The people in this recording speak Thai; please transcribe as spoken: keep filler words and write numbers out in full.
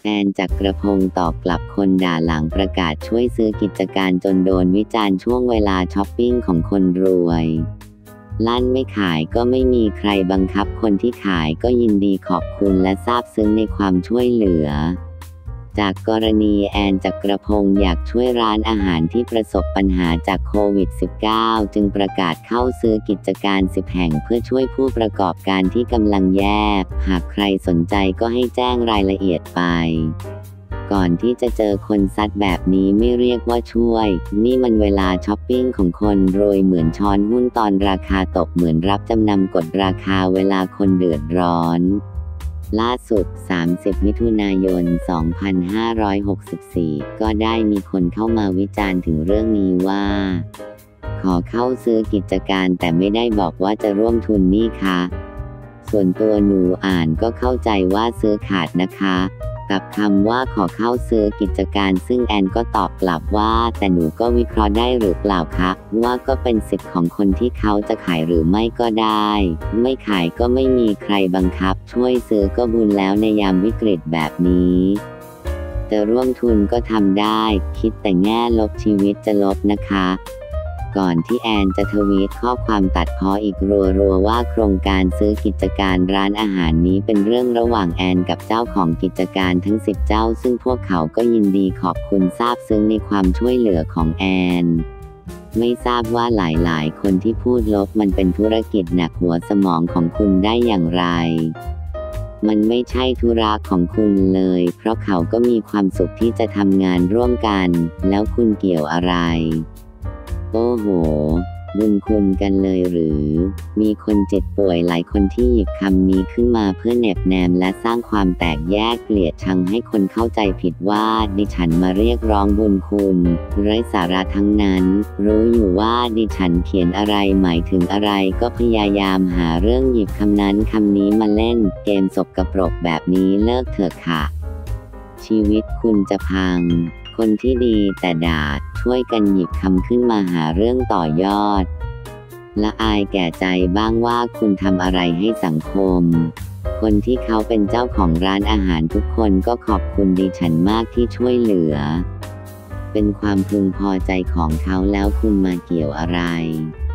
แอนจักรพงศ์ตอบกลับคนด่าหลังประกาศช่วยซื้อกิจการจนโดนวิจารณ์ช่วงเวลาช้อปปิ้งของคนรวยลั่นไม่ขายก็ไม่มีใครบังคับคนที่ขายก็ยินดีขอบคุณและซาบซึ้งในความช่วยเหลือจากกรณีแอนจักรพงศ์อยากช่วยร้านอาหารที่ประสบปัญหาจากโควิด สิบเก้า จึงประกาศเข้าซื้อกิจการสิบแห่งเพื่อช่วยผู้ประกอบการที่กำลังแย่หากใครสนใจก็ให้แจ้งรายละเอียดไปก่อนที่จะเจอคนซัดแบบนี้ไม่เรียกว่าช่วยนี่มันเวลาช้อปปิ้งของคนรวยเหมือนช้อนหุ้นตอนราคาตกเหมือนรับจำนำกดราคาเวลาคนเดือดร้อนล่าสุดสามสิบมิถุนายนสองพันห้าร้อยหกสิบสี่ก็ได้มีคนเข้ามาวิจารณ์ถึงเรื่องนี้ว่าขอเข้าซื้อกิจการแต่ไม่ได้บอกว่าจะร่วมทุนนี่คะส่วนตัวหนูอ่านก็เข้าใจว่าซื้อขาดนะคะกับคำว่าขอเข้าซื้อกิจการซึ่งแอนก็ตอบกลับว่าแต่หนูก็วิเคราะห์ได้หรือเปล่าคะว่าก็เป็นสิทธิ์ของคนที่เขาจะขายหรือไม่ก็ได้ไม่ขายก็ไม่มีใครบังคับช่วยซื้อก็บุญแล้วในยามวิกฤตแบบนี้จะร่วมทุนก็ทำได้คิดแต่แง่ลบชีวิตจะลบนะคะก่อนที่แอนจะทวีตข้อความตัดพ้ออีกรัวๆว่าโครงการซื้อกิจการร้านอาหารนี้เป็นเรื่องระหว่างแอนกับเจ้าของกิจการทั้งสิบเจ้าซึ่งพวกเขาก็ยินดีขอบคุณซาบซึ้งในความช่วยเหลือของแอนไม่ทราบว่าหลายๆคนที่พูดลบมันเป็นธุรกิจหนักหัวสมองของคุณได้อย่างไรมันไม่ใช่ธุระของคุณเลยเพราะเขาก็มีความสุขที่จะทำงานร่วมกันแล้วคุณเกี่ยวอะไรโอ้โหบุญคุณกันเลยหรือมีคนเจ็บป่วยหลายคนที่หยิบคำนี้ขึ้นมาเพื่อเน็บแนมและสร้างความแตกแยกเกลียดชังให้คนเข้าใจผิดว่าดิฉันมาเรียกร้องบุญคุณไร้สาระทั้งนั้นรู้อยู่ว่าดิฉันเขียนอะไรหมายถึงอะไรก็พยายามหาเรื่องหยิบคำนั้นคำนี้มาเล่นเกมสกปรกแบบนี้เลิกเถอะค่ะชีวิตคุณจะพังคนที่ดีแต่ด่าช่วยกันหยิบคำขึ้นมาหาเรื่องต่อยอดละอายแก่ใจบ้างว่าคุณทำอะไรให้สังคมคนที่เขาเป็นเจ้าของร้านอาหารทุกคนก็ขอบคุณดิฉันมากที่ช่วยเหลือเป็นความพึงพอใจของเขาแล้วคุณมาเกี่ยวอะไร